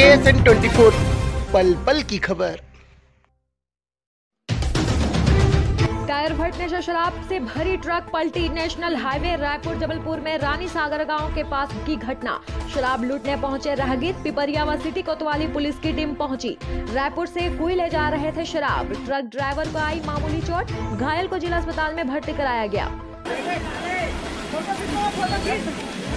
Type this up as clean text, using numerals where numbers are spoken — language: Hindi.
ASN 24 पल पल की खबर। टायर फटने से शराब से भरी ट्रक पलटी। नेशनल हाईवे रायपुर जबलपुर में रानी सागर गांव के पास की घटना। शराब लूटने पहुंचे राहगीर। पिपरिया व सिटी कोतवाली पुलिस की टीम पहुंची। रायपुर से कोई ले जा रहे थे शराब। ट्रक ड्राइवर को आई मामूली चोट। घायल को जिला अस्पताल में भर्ती कराया गया।